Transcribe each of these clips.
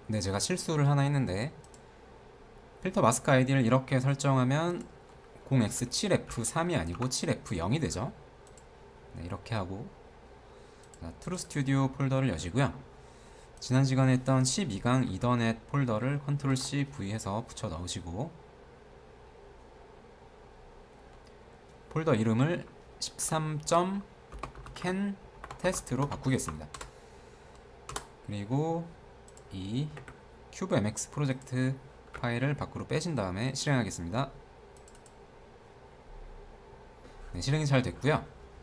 네, 제가 실수를 하나 했는데 필터 마스크 아이디를 이렇게 설정하면 0x7f3이 아니고 7f0이 되죠. 네, 이렇게 하고 트루 스튜디오 폴더를 여시고요. 지난 시간에 했던 12강 이더넷 폴더를 컨트롤 C V 해서 붙여 넣으시고 폴더 이름을 13.can 테스트로 바꾸겠습니다. 그리고 이 큐브 MX 프로젝트 파일을 밖으로 빼신 다음에 실행하겠습니다. 네, 실행이 잘 됐고요.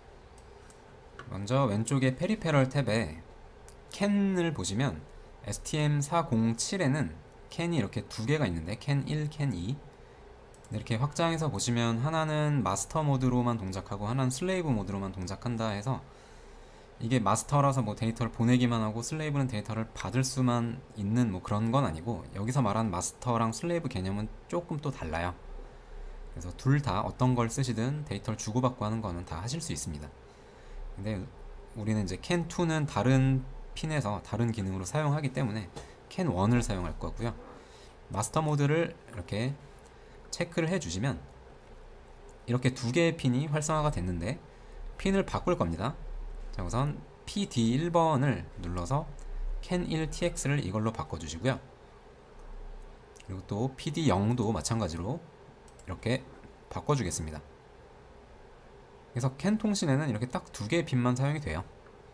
먼저 왼쪽에 페리페럴 탭에 캔을 보시면 STM407에는 캔이 이렇게 두 개가 있는데 캔 1, 캔 2 이렇게 확장해서 보시면 하나는 마스터 모드로만 동작하고 하나는 슬레이브 모드로만 동작한다 해서 이게 마스터라서 뭐 데이터를 보내기만 하고 슬레이브는 데이터를 받을 수만 있는 뭐 그런 건 아니고 여기서 말한 마스터랑 슬레이브 개념은 조금 또 달라요. 그래서 둘 다 어떤 걸 쓰시든 데이터를 주고받고 하는 거는 다 하실 수 있습니다. 근데 우리는 이제 캔2는 다른 핀에서 다른 기능으로 사용하기 때문에 캔1을 사용할 거고요. 마스터 모드를 이렇게 체크를 해주시면 이렇게 두 개의 핀이 활성화가 됐는데 핀을 바꿀 겁니다. 자, 우선 PD1번을 눌러서 캔1TX를 이걸로 바꿔주시고요. 그리고 또 PD0도 마찬가지로 이렇게 바꿔주겠습니다. 그래서 캔 통신에는 이렇게 딱 두 개의 핀만 사용이 돼요.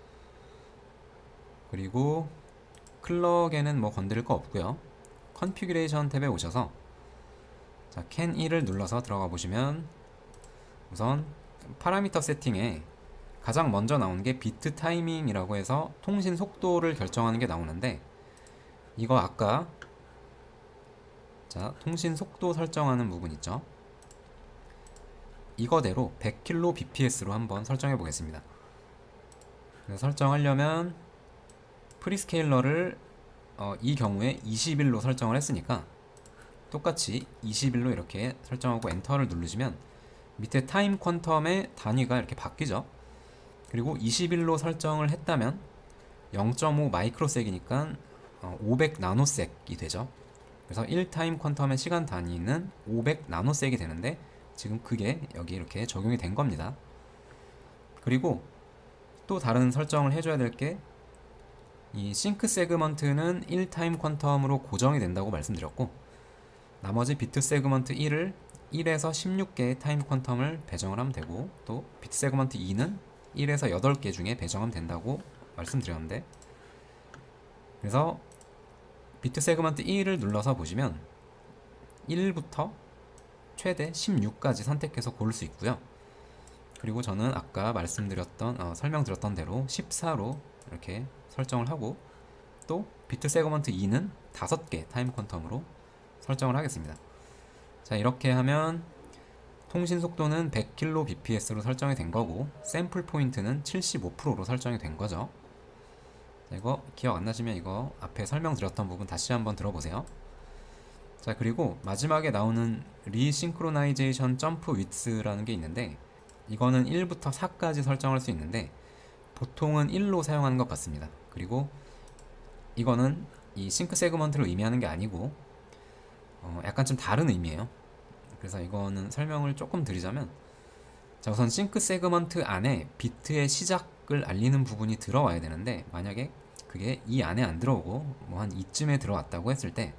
그리고 클럭에는 뭐 건드릴 거 없고요. 컨피규레이션 탭에 오셔서 자, 캔 1을 눌러서 들어가 보시면 우선 파라미터 세팅에 가장 먼저 나오는 게 비트 타이밍이라고 해서 통신 속도를 결정하는 게 나오는데 이거 아까 자, 통신 속도 설정하는 부분 있죠? 이거대로 100kbps로 한번 설정해 보겠습니다. 설정하려면 프리스케일러를 이 경우에 21로 설정을 했으니까 똑같이 21로 이렇게 설정하고 엔터를 누르시면 밑에 타임 퀀텀의 단위가 이렇게 바뀌죠. 그리고 21로 설정을 했다면 0.5 마이크로색이니까 500 나노색이 되죠. 그래서 1 타임 퀀텀의 시간 단위는 500 나노색이 되는데 지금 그게 여기 이렇게 적용이 된 겁니다. 그리고 또 다른 설정을 해줘야 될 게 이 싱크 세그먼트는 1 타임 퀀텀으로 고정이 된다고 말씀드렸고 나머지 비트 세그먼트 1을 1에서 16개의 타임 퀀텀을 배정을 하면 되고 또 비트 세그먼트 2는 1에서 8개 중에 배정하면 된다고 말씀드렸는데 그래서 비트 세그먼트 1을 눌러서 보시면 1부터 최대 16까지 선택해서 고를 수 있고요. 그리고 저는 아까 말씀드렸던 설명드렸던 대로 14로 이렇게 설정을 하고 또 비트 세그먼트 2는 5개 타임 퀀텀으로 설정을 하겠습니다. 자, 이렇게 하면 통신 속도는 100kbps로 설정이 된 거고 샘플 포인트는 75%로 설정이 된 거죠. 자, 이거 기억 안 나시면 이거 앞에 설명드렸던 부분 다시 한번 들어보세요. 자, 그리고 마지막에 나오는 리싱크로나이제이션 점프 위스라는 게 있는데 이거는 1부터 4까지 설정할 수 있는데 보통은 1로 사용하는 것 같습니다. 그리고 이거는 이 싱크 세그먼트를 의미하는 게 아니고 약간 좀 다른 의미예요. 그래서 이거는 설명을 조금 드리자면 자, 우선 싱크 세그먼트 안에 비트의 시작을 알리는 부분이 들어와야 되는데 만약에 그게 이 안에 안 들어오고 뭐 한 이쯤에 들어왔다고 했을 때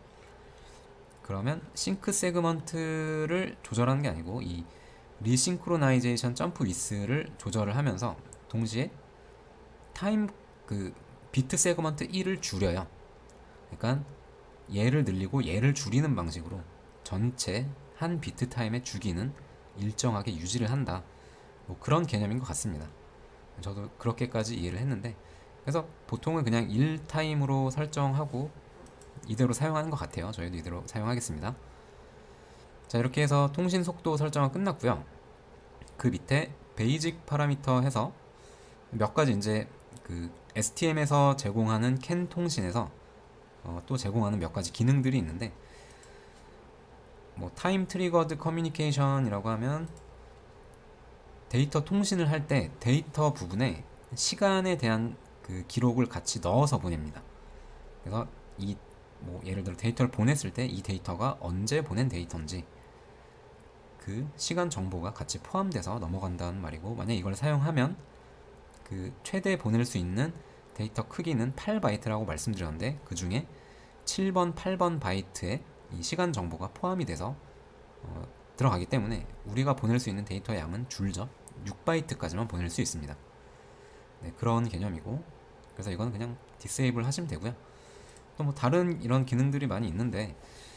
그러면 싱크 세그먼트를 조절하는 게 아니고 이 리싱크로나이제이션 점프 위스를 조절을 하면서 동시에 타임 비트 세그먼트 1을 줄여요. 그러니까 얘를 늘리고 얘를 줄이는 방식으로 전체 한 비트 타임의 주기는 일정하게 유지를 한다. 뭐 그런 개념인 것 같습니다. 저도 그렇게까지 이해를 했는데 그래서 보통은 그냥 1타임으로 설정하고 이대로 사용하는 것 같아요. 저희도 이대로 사용하겠습니다. 자, 이렇게 해서 통신 속도 설정은 끝났고요. 그 밑에 베이직 파라미터 해서 몇 가지 이제 그 STM에서 제공하는 캔 통신에서 또 제공하는 몇 가지 기능들이 있는데 뭐 타임 트리거드 커뮤니케이션이라고 하면 데이터 통신을 할 때 데이터 부분에 시간에 대한 그 기록을 같이 넣어서 보냅니다. 그래서 이 뭐 예를 들어 데이터를 보냈을 때 이 데이터가 언제 보낸 데이터인지 그 시간 정보가 같이 포함돼서 넘어간다는 말이고, 만약 이걸 사용하면 그 최대 보낼 수 있는 데이터 크기는 8바이트라고 말씀드렸는데, 그 중에 7번, 8번 바이트에 이 시간 정보가 포함이 돼서 들어가기 때문에 우리가 보낼 수 있는 데이터 양은 줄죠. 6바이트까지만 보낼 수 있습니다. 네, 그런 개념이고, 그래서 이건 그냥 디세이블 하시면 되고요. 또 뭐 다른 이런 기능들이 많이 있는데,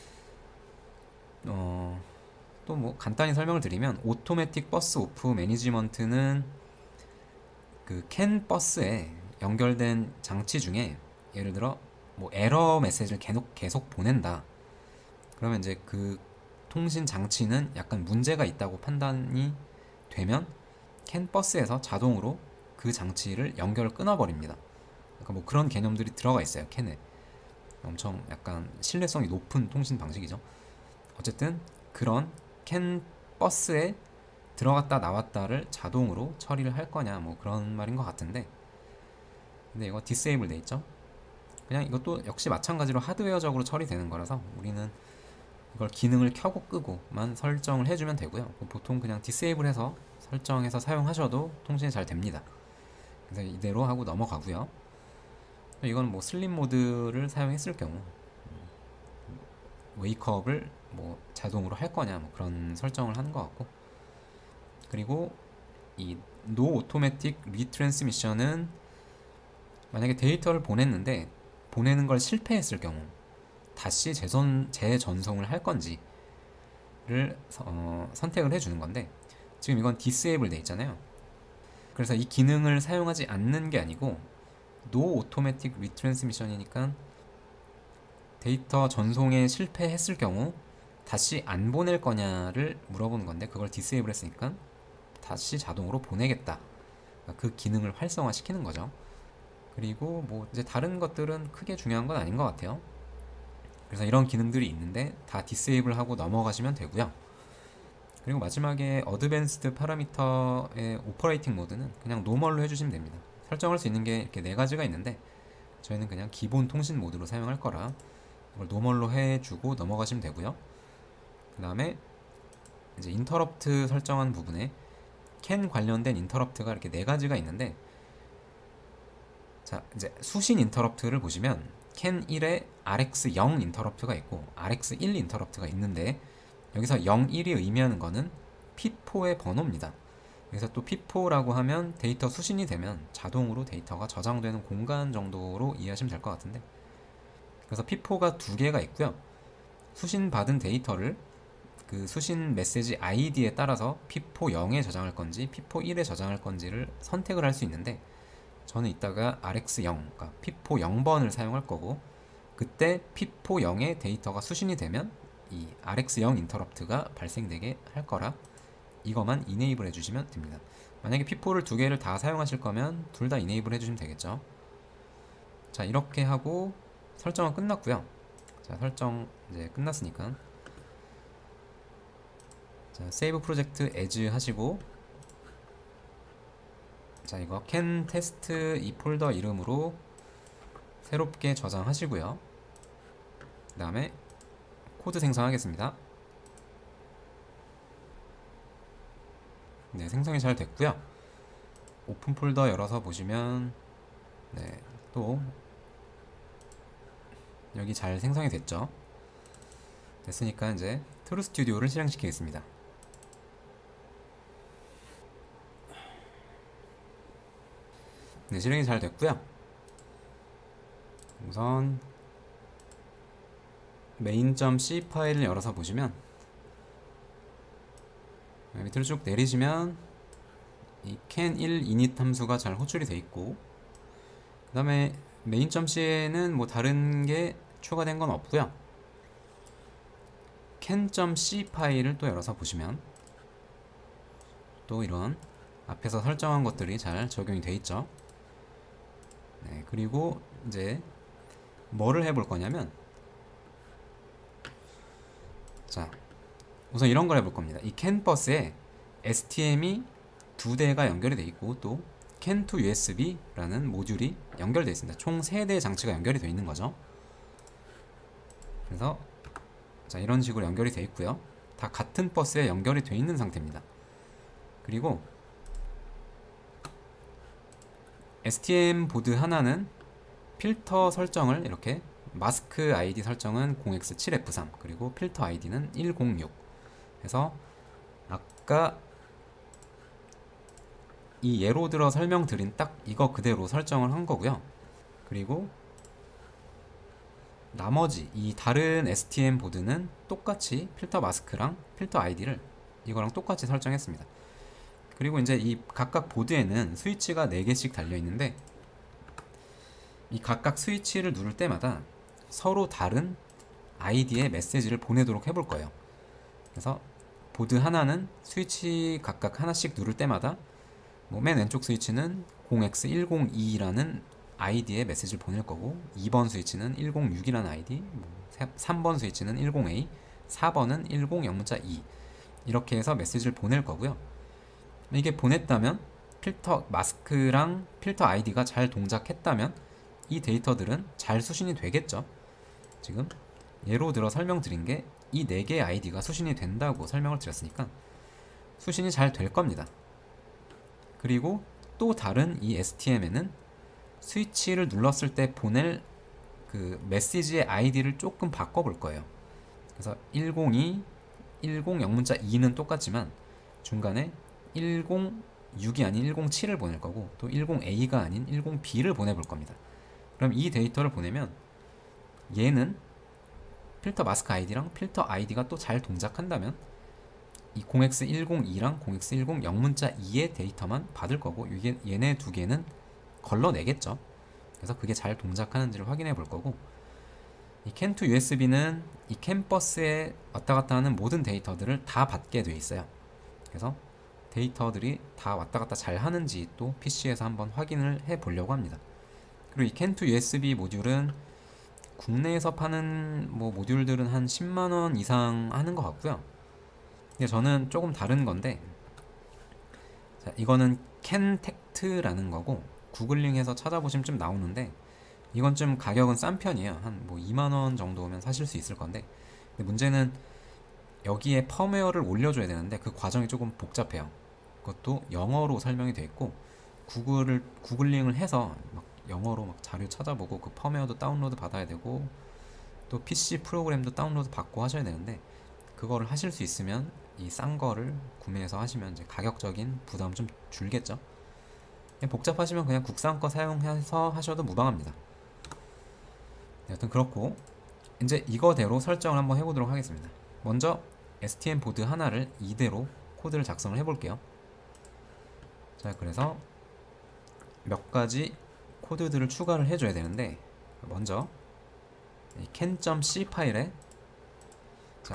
또 뭐 간단히 설명을 드리면, 오토매틱 버스 오프 매니지먼트는 그 캔 버스에 연결된 장치 중에 예를 들어 뭐 에러 메시지를 계속 보낸다. 그러면 이제 그 통신 장치는 약간 문제가 있다고 판단이 되면 캔 버스에서 자동으로 그 장치를 연결을 끊어버립니다. 그러니까 뭐 그런 개념들이 들어가 있어요, 캔에. 엄청 약간 신뢰성이 높은 통신 방식이죠. 어쨌든 그런 캔 버스에 들어갔다 나왔다를 자동으로 처리를 할 거냐, 뭐 그런 말인 것 같은데, 근데 이거 디세이블 돼 있죠. 그냥 이것도 역시 마찬가지로 하드웨어적으로 처리되는 거라서 우리는 이걸 기능을 켜고 끄고만 설정을 해주면 되고요. 보통 그냥 디세이블 해서 설정해서 사용하셔도 통신이 잘 됩니다. 그래서 이대로 하고 넘어가고요. 이건 뭐 슬립 모드를 사용했을 경우 웨이크업을 뭐 자동으로 할 거냐, 뭐 그런 설정을 하는 것 같고, 그리고 이 노 오토매틱 리트랜스미션은 만약에 데이터를 보냈는데 보내는 걸 실패했을 경우 다시 재전송을 할 건지를 선택을 해주는 건데, 지금 이건 디세이블 돼 있잖아요. 그래서 이 기능을 사용하지 않는 게 아니고 노 오토매틱 리트랜스미션이니까 데이터 전송에 실패했을 경우 다시 안 보낼 거냐를 물어보는 건데, 그걸 디세이블 했으니까 다시 자동으로 보내겠다. 그러니까 그 기능을 활성화시키는 거죠. 그리고 뭐 이제 다른 것들은 크게 중요한 건 아닌 것 같아요. 그래서 이런 기능들이 있는데 다 디세이블 하고 넘어가시면 되고요. 그리고 마지막에 어드밴스드 파라미터의 오퍼레이팅 모드는 그냥 노멀로 해주시면 됩니다. 설정할 수 있는 게 이렇게 네 가지가 있는데 저희는 그냥 기본 통신 모드로 사용할 거라 이걸 노멀로 해주고 넘어가시면 되고요. 그 다음에 이제 인터럽트 설정한 부분에 캔 관련된 인터럽트가 이렇게 네 가지가 있는데, 자 이제 수신 인터럽트를 보시면 캔 1에 RX0 인터럽트가 있고 RX1 인터럽트가 있는데, 여기서 0, 1이 의미하는 거는 P4의 번호입니다. 그래서 또 P4라고 하면 데이터 수신이 되면 자동으로 데이터가 저장되는 공간 정도로 이해하시면 될 것 같은데, 그래서 P4가 두 개가 있고요. 수신 받은 데이터를 그 수신 메시지 아이디에 따라서 P4 0에 저장할 건지 P4 1에 저장할 건지를 선택을 할 수 있는데, 저는 이따가 RX0, 그러니까 P4 0번을 사용할 거고, 그때 P4 0에 데이터가 수신이 되면 이 RX0 인터럽트가 발생되게 할 거라 이거만 이네이블 해주시면 됩니다. 만약에 P4를 두 개를 다 사용하실 거면 둘 다 이네이블 해주시면 되겠죠. 자 이렇게 하고 설정은 끝났고요. 자 설정 이제 끝났으니까 자 세이브 프로젝트 as 하시고, 자 이거 캔 테스트 이 폴더 이름으로 새롭게 저장하시고요. 그 다음에 코드 생성하겠습니다. 네, 생성이 잘 됐고요. 오픈 폴더 열어서 보시면 네, 또 여기 잘 생성이 됐죠. 됐으니까 이제 트루 스튜디오를 실행시키겠습니다. 네, 실행이 잘 됐고요. 우선 main.c 파일을 열어서 보시면 밑으로 쭉 내리시면 이 can1 init 함수가 잘 호출이 되어 있고, 그 다음에 main.c에는 뭐 다른 게 추가된 건 없고요. can.c 파일을 또 열어서 보시면 또 이런 앞에서 설정한 것들이 잘 적용이 되어 있죠. 네, 그리고 이제 뭐를 해볼 거냐면, 자 우선 이런 걸 해볼 겁니다. 이 캔버스에 STM이 두 대가 연결이 되어 있고 또 CAN to USB라는 모듈이 연결되어 있습니다. 총 3대의 장치가 연결이 되어 있는 거죠. 그래서 자, 이런 식으로 연결이 되어 있고요. 다 같은 버스에 연결이 되어 있는 상태입니다. 그리고 STM 보드 하나는 필터 설정을 이렇게 마스크 ID 설정은 0x7F3 그리고 필터 ID는 106 해서 아까 이 예로 들어 설명드린 딱 이거 그대로 설정을 한 거고요. 그리고 나머지 이 다른 STM 보드는 똑같이 필터 마스크랑 필터 ID를 이거랑 똑같이 설정했습니다. 그리고 이제 이 각각 보드에는 스위치가 4개씩 달려있는데 이 각각 스위치를 누를 때마다 서로 다른 아이디의 메시지를 보내도록 해볼 거예요. 그래서 보드 하나는 스위치 각각 하나씩 누를 때마다 뭐 맨 왼쪽 스위치는 0x102라는 아이디의 메시지를 보낼 거고 2번 스위치는 106이라는 아이디, 3번 스위치는 10A, 4번은 10 영문자 2 이렇게 해서 메시지를 보낼 거고요. 이게 보냈다면 필터 마스크랑 필터 아이디가 잘 동작했다면 이 데이터들은 잘 수신이 되겠죠. 지금 예로 들어 설명드린 게 이 4개의 아이디가 수신이 된다고 설명을 드렸으니까 수신이 잘 될 겁니다. 그리고 또 다른 이 STM에는 스위치를 눌렀을 때 보낼 그 메시지의 아이디를 조금 바꿔볼 거예요. 그래서 102, 10 영문자 2는 똑같지만 중간에 106이 아닌 107을 보낼 거고 또 10A가 아닌 10B를 보내볼 겁니다. 그럼 이 데이터를 보내면 얘는 필터 마스크 아이디랑 필터 아이디가 또 잘 동작한다면 이 0x102랑 0x10 영문자 2의 데이터만 받을 거고 이게 얘네 두 개는 걸러내겠죠. 그래서 그게 잘 동작하는지를 확인해 볼 거고 이 CAN2 USB는 이 CAN 버스에 왔다 갔다 하는 모든 데이터들을 다 받게 돼 있어요. 그래서 데이터들이 다 왔다 갔다 잘 하는지 또 PC에서 한번 확인을 해 보려고 합니다. 그리고 이 CAN2 USB 모듈은 국내에서 파는 뭐 모듈들은 한 10만원 이상 하는 것 같고요. 근데 저는 조금 다른 건데 자, 이거는 캔텍트라는 거고 구글링해서 찾아보시면 좀 나오는데 이건 좀 가격은 싼 편이에요. 한 뭐 2만원 정도면 사실 수 있을 건데 근데 문제는 여기에 펌웨어를 올려줘야 되는데 그 과정이 조금 복잡해요. 그것도 영어로 설명이 되어 있고 구글링을 해서 막 영어로 막 자료 찾아보고 그 펌웨어도 다운로드 받아야 되고 또 PC 프로그램도 다운로드 받고 하셔야 되는데 그거를 하실 수 있으면 이 싼 거를 구매해서 하시면 이제 가격적인 부담 좀 줄겠죠. 복잡하시면 그냥 국산 거 사용해서 하셔도 무방합니다. 여튼 그렇고 이제 이거대로 설정을 한번 해보도록 하겠습니다. 먼저 STM 보드 하나를 이대로 코드를 작성을 해볼게요. 자, 그래서 몇 가지 코드들을 추가를 해줘야 되는데 먼저 이 can.c 파일에 자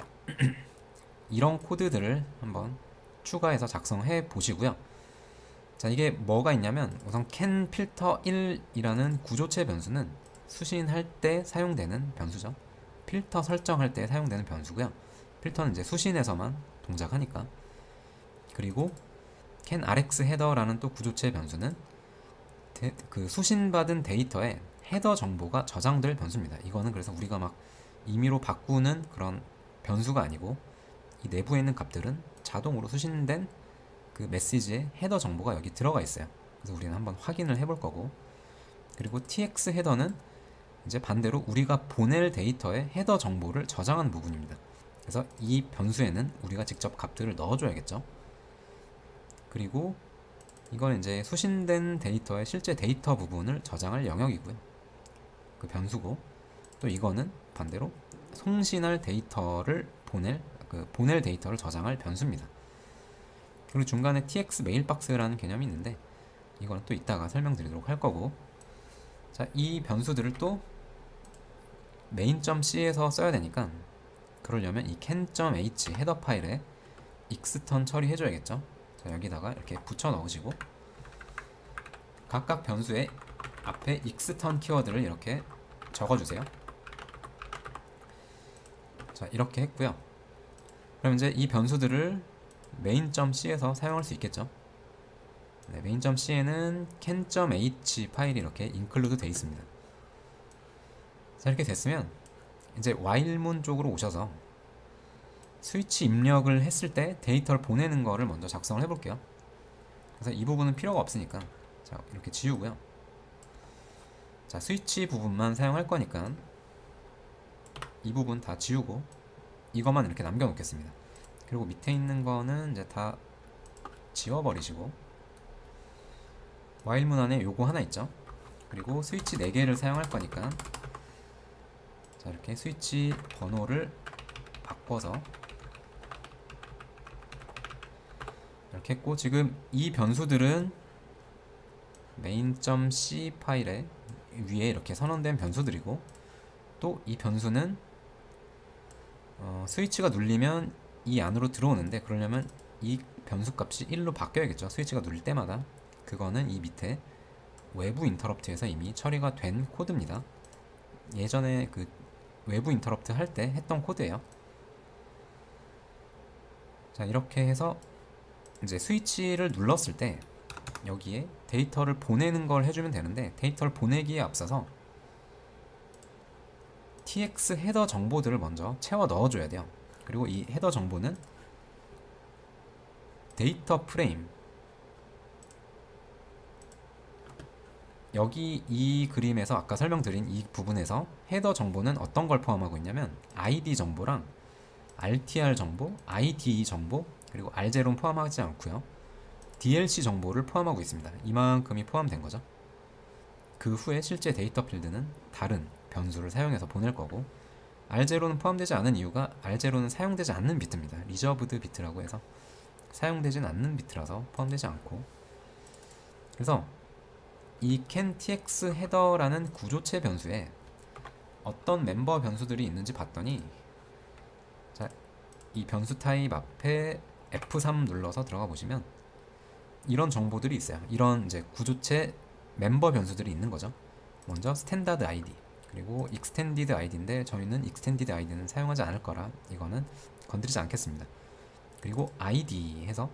이런 코드들을 한번 추가해서 작성해 보시고요. 자, 이게 뭐가 있냐면 우선 can 필터 1이라는 구조체 변수는 수신할 때 사용되는 변수죠. 필터 설정할 때 사용되는 변수고요. 필터는 이제 수신에서만 동작하니까. 그리고 can rx 헤더라는 또 구조체 변수는 그 수신받은 데이터에 헤더 정보가 저장될 변수입니다. 이거는 그래서 우리가 막 임의로 바꾸는 그런 변수가 아니고 이 내부에 있는 값들은 자동으로 수신된 그 메시지의 헤더 정보가 여기 들어가 있어요. 그래서 우리는 한번 확인을 해볼 거고 그리고 tx 헤더는 이제 반대로 우리가 보낼 데이터의 헤더 정보를 저장한 부분입니다. 그래서 이 변수에는 우리가 직접 값들을 넣어줘야겠죠. 그리고 이건 이제 수신된 데이터의 실제 데이터 부분을 저장할 영역이고요. 그 변수고 또 이거는 반대로 송신할 데이터를 보낼 데이터를 저장할 변수입니다. 그리고 중간에 tx 메일박스라는 개념이 있는데 이거는 또 이따가 설명드리도록 할 거고 자, 이 변수들을 또 main.c에서 써야 되니까 그러려면 이 can.h 헤더 파일에 xturn 처리해줘야겠죠. 자, 여기다가 이렇게 붙여 넣으시고 각각 변수에 앞에 xturn 키워드를 이렇게 적어주세요. 자, 이렇게 했고요. 그럼 이제 이 변수들을 main.c에서 사용할 수 있겠죠. 네, main.c에는 can.h 파일이 이렇게 include 되어 있습니다. 자, 이렇게 됐으면 이제 while문 쪽으로 오셔서 스위치 입력을 했을 때 데이터를 보내는 거를 먼저 작성을 해볼게요. 그래서 이 부분은 필요가 없으니까 자 이렇게 지우고요. 자 스위치 부분만 사용할 거니까 이 부분 다 지우고 이것만 이렇게 남겨놓겠습니다. 그리고 밑에 있는 거는 이제 다 지워버리시고 while문 안에 요거 하나 있죠. 그리고 스위치 4개를 사용할 거니까 자 이렇게 스위치 번호를 바꿔서 이렇게 했고, 지금 이 변수들은 main.c 파일에 위에 이렇게 선언된 변수들이고, 또 이 변수는 스위치가 눌리면 이 안으로 들어오는데, 그러려면 이 변수 값이 1로 바뀌어야겠죠. 스위치가 눌릴 때마다. 그거는 이 밑에 외부 인터럽트에서 이미 처리가 된 코드입니다. 예전에 그 외부 인터럽트 할 때 했던 코드예요. 자 이렇게 해서 이제 스위치를 눌렀을 때 여기에 데이터를 보내는 걸 해주면 되는데, 데이터를 보내기에 앞서서 tx 헤더 정보들을 먼저 채워 넣어줘야 돼요. 그리고 이 헤더 정보는 데이터 프레임, 여기 이 그림에서 아까 설명드린 이 부분에서 헤더 정보는 어떤 걸 포함하고 있냐면 id 정보랑 rtr 정보, id 정보, 그리고 r0는 포함하지 않고요. DLC 정보를 포함하고 있습니다. 이만큼이 포함된 거죠. 그 후에 실제 데이터 필드는 다른 변수를 사용해서 보낼 거고, r0는 포함되지 않은 이유가 r0는 사용되지 않는 비트입니다. 리저브드 비트라고 해서 사용되진 않는 비트라서 포함되지 않고, 그래서 이 can_tx 헤더라는 구조체 변수에 어떤 멤버 변수들이 있는지 봤더니, 자, 이 변수 타입 앞에 F3 눌러서 들어가 보시면 이런 정보들이 있어요. 이런 이제 구조체 멤버 변수들이 있는 거죠. 먼저 스탠다드 ID, 그리고 익스텐디드 ID인데 저희는 익스텐디드 ID는 사용하지 않을 거라 이거는 건드리지 않겠습니다. 그리고 ID 해서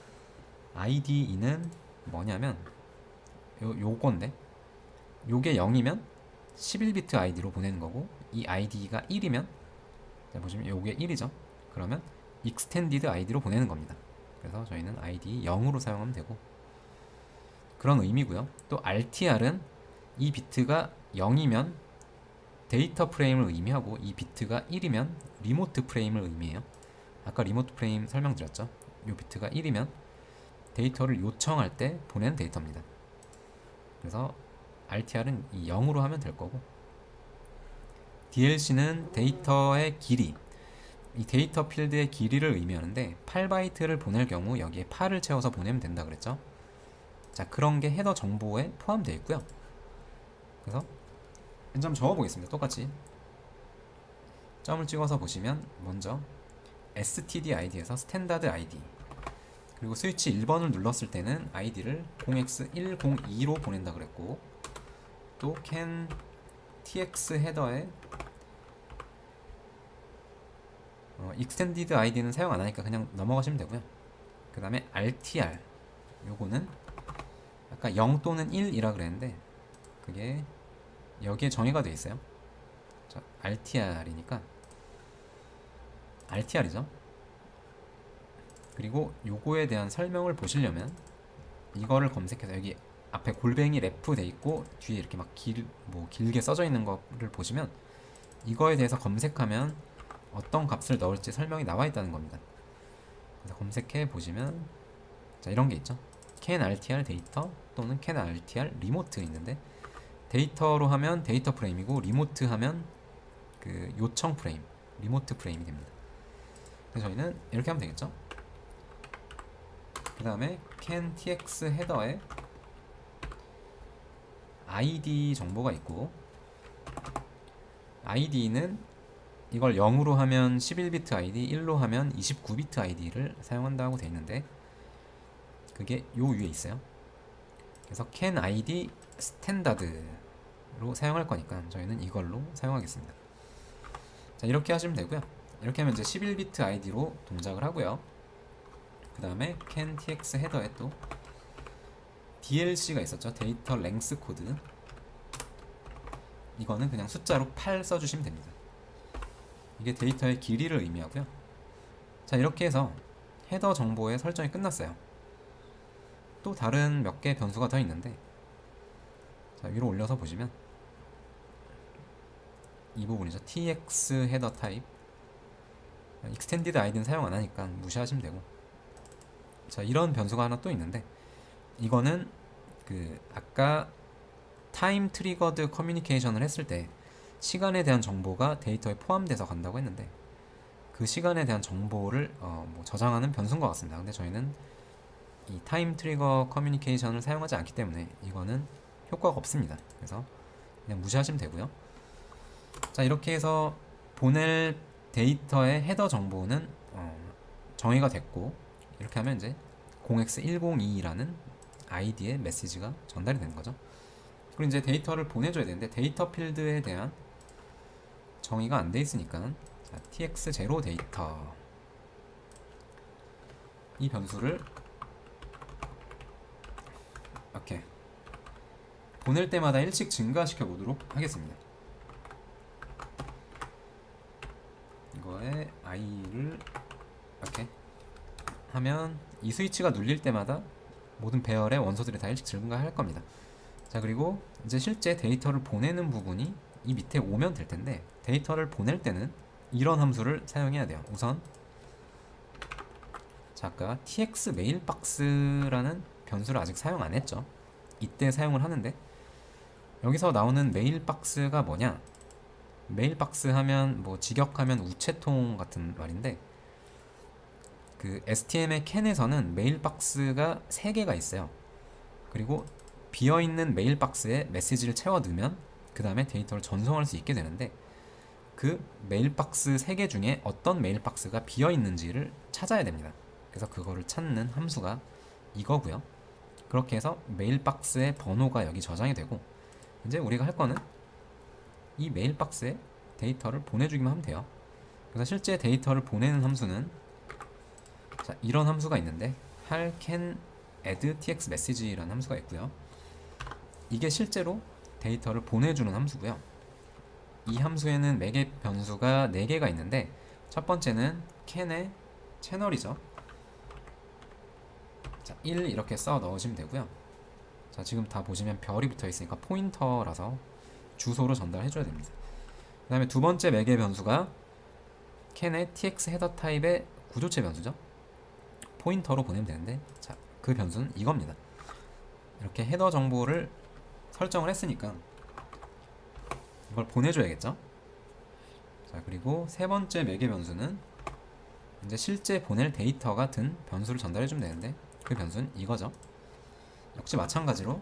ID는 뭐냐면 요건데, 요게 0이면 11비트 ID로 보내는 거고, 이 ID가 1이면 자 보시면 요게 1이죠. 그러면 익스텐디드 ID로 보내는 겁니다. 그래서 저희는 ID 0으로 사용하면 되고, 그런 의미고요. 또 RTR은 이 비트가 0이면 데이터 프레임을 의미하고, 이 비트가 1이면 리모트 프레임을 의미해요. 아까 리모트 프레임 설명드렸죠. 이 비트가 1이면 데이터를 요청할 때 보내는 데이터입니다. 그래서 RTR은 이 0으로 하면 될 거고, DLC는 데이터의 길이, 이 데이터 필드의 길이를 의미하는데 8바이트를 보낼 경우 여기에 8을 채워서 보내면 된다 그랬죠. 자 그런 게 헤더 정보에 포함되어 있고요. 그래서 이제 한번 적어 보겠습니다. 똑같이 점을 찍어서 보시면 먼저 std id에서 스탠다드 id, 그리고 스위치 1번을 눌렀을 때는 id를 0x102로 보낸다 그랬고, 또 can tx 헤더에 extended id는 사용 안 하니까 그냥 넘어가시면 되고요. 그 다음에 rtr, 요거는 아까 0 또는 1이라 그랬는데 그게 여기에 정의가 되어 있어요. 자, rtr이니까 rtr이죠. 그리고 요거에 대한 설명을 보시려면 이거를 검색해서 여기 앞에 골뱅이 래프 돼 있고 뒤에 이렇게 막 길게 써져 있는 거를 보시면 이거에 대해서 검색하면 어떤 값을 넣을지 설명이 나와 있다는 겁니다. 그래서 검색해 보시면 자 이런 게 있죠. can rtr 데이터 또는 can rtr 리모트 있는데, 데이터로 하면 데이터 프레임이고 리모트 하면 그 요청 프레임, 리모트 프레임이 됩니다. 그래서 저희는 이렇게 하면 되겠죠. 그 다음에 can tx 헤더에 id 정보가 있고, id는 이걸 0으로 하면 11비트 id, 1로 하면 29비트 id를 사용한다고 되어 있는데 그게 요 위에 있어요. 그래서 can id 스탠다드로 사용할 거니까 저희는 이걸로 사용하겠습니다. 자 이렇게 하시면 되고요. 이렇게 하면 이제 11비트 id로 동작을 하고요. 그 다음에 can tx 헤더에 또 DLC가 있었죠. 데이터 랭스 코드, 이거는 그냥 숫자로 8 써주시면 됩니다. 이게 데이터의 길이를 의미하고요. 자, 이렇게 해서 헤더 정보의 설정이 끝났어요. 또 다른 몇 개의 변수가 더 있는데, 자, 위로 올려서 보시면 이 부분이죠. tx 헤더 타입. 익스텐디드 아이디는 사용 안 하니까 무시하시면 되고, 자, 이런 변수가 하나 또 있는데, 이거는 그 아까 타임 트리거드 커뮤니케이션을 했을 때 시간에 대한 정보가 데이터에 포함돼서 간다고 했는데, 그 시간에 대한 정보를 뭐 저장하는 변수인 것 같습니다. 근데 저희는 이 타임 트리거 커뮤니케이션을 사용하지 않기 때문에 이거는 효과가 없습니다. 그래서 그냥 무시하시면 되고요. 자, 이렇게 해서 보낼 데이터의 헤더 정보는 정의가 됐고, 이렇게 하면 이제 0x102라는 아이디의 메시지가 전달이 되는 거죠. 그리고 이제 데이터를 보내줘야 되는데, 데이터 필드에 대한 정의가 안 돼 있으니까, 자, tx0 데이터 이 변수를 이렇게 보낼 때마다 1씩 증가시켜 보도록 하겠습니다. 이거에 i를 이렇게 하면 이 스위치가 눌릴 때마다 모든 배열의 원소들이 다 1씩 증가할 겁니다. 자, 그리고 이제 실제 데이터를 보내는 부분이 이 밑에 오면 될 텐데, 데이터를 보낼 때는 이런 함수를 사용해야 돼요. 우선 자, 아까 tx 메일박스라는 변수를 아직 사용 안 했죠. 이때 사용을 하는데, 여기서 나오는 메일박스가 뭐냐, 메일박스 하면 뭐 직역하면 우체통 같은 말인데, 그 STM의 캔에서는 메일박스가 3개가 있어요. 그리고 비어있는 메일박스에 메시지를 채워 넣으면 그 다음에 데이터를 전송할 수 있게 되는데, 그 메일박스 3개 중에 어떤 메일박스가 비어있는지를 찾아야 됩니다. 그래서 그거를 찾는 함수가 이거고요. 그렇게 해서 메일박스의 번호가 여기 저장이 되고, 이제 우리가 할 거는 이 메일박스에 데이터를 보내주기만 하면 돼요. 그래서 실제 데이터를 보내는 함수는, 자, 이런 함수가 있는데 har can add tx message라는 함수가 있고요. 이게 실제로 데이터를 보내주는 함수고요. 이 함수에는 매개 변수가 4개가 있는데, 첫 번째는 can의 채널이죠. 자, 1 이렇게 써 넣으시면 되고요. 자, 지금 다 보시면 별이 붙어 있으니까 포인터라서 주소로 전달해 줘야 됩니다. 그 다음에 두 번째 매개 변수가 can의 tx 헤더 타입의 구조체 변수죠. 포인터로 보내면 되는데, 자, 그 변수는 이겁니다. 이렇게 헤더 정보를 설정을 했으니까 이걸 보내줘야겠죠. 자, 그리고 세 번째 매개 변수는 이제 실제 보낼 데이터가 든 변수를 전달해주면 되는데, 그 변수는 이거죠. 역시 마찬가지로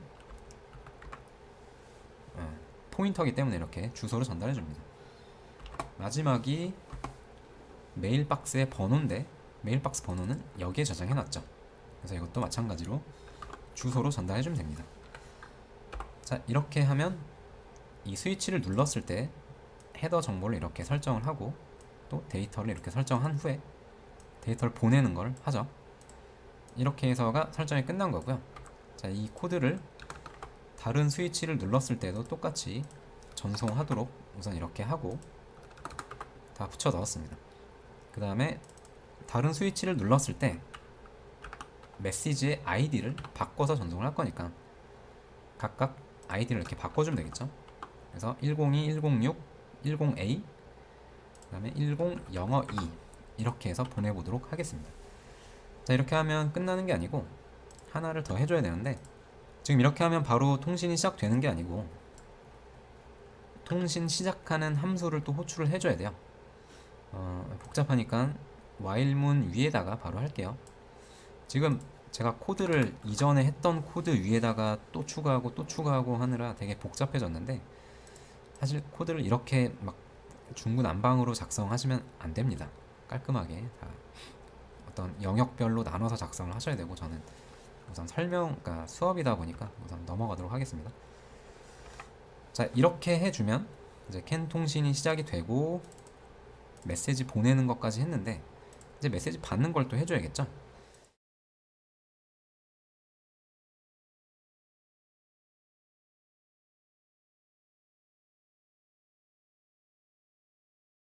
포인터기 때문에 이렇게 주소를 전달해줍니다. 마지막이 메일박스의 번호인데, 메일박스 번호는 여기에 저장해놨죠. 그래서 이것도 마찬가지로 주소로 전달해주면 됩니다. 자, 이렇게 하면 이 스위치를 눌렀을 때 헤더 정보를 이렇게 설정을 하고, 또 데이터를 이렇게 설정한 후에 데이터를 보내는 걸 하죠. 이렇게 해서가 설정이 끝난 거고요. 자, 이 코드를 다른 스위치를 눌렀을 때도 똑같이 전송하도록 우선 이렇게 하고 다 붙여 넣었습니다. 그 다음에 다른 스위치를 눌렀을 때 메시지의 아이디를 바꿔서 전송을 할 거니까 각각 아이디를 이렇게 바꿔주면 되겠죠. 그래서 102, 106, 10A, 그 다음에 1002 이렇게 해서 보내보도록 하겠습니다. 자, 이렇게 하면 끝나는 게 아니고 하나를 더 해줘야 되는데, 지금 이렇게 하면 바로 통신이 시작되는 게 아니고 통신 시작하는 함수를 또 호출을 해줘야 돼요. 복잡하니까 while문 위에다가 바로 할게요. 지금 제가 코드를 이전에 했던 코드 위에다가 또 추가하고 하느라 되게 복잡해졌는데, 사실 코드를 이렇게 막 중구난방으로 작성하시면 안 됩니다. 깔끔하게 다 어떤 영역별로 나눠서 작성을 하셔야 되고, 저는 우선 그러니까 수업이다 보니까 우선 넘어가도록 하겠습니다. 자, 이렇게 해주면 이제 캔 통신이 시작이 되고 메시지 보내는 것까지 했는데, 이제 메시지 받는 걸 또 해줘야겠죠.